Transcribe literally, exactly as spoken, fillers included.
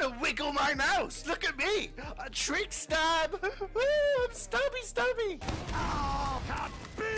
to wiggle my mouse. Look at me. A trick stab. Woo, I'm stubby, stubby. Oh, can't be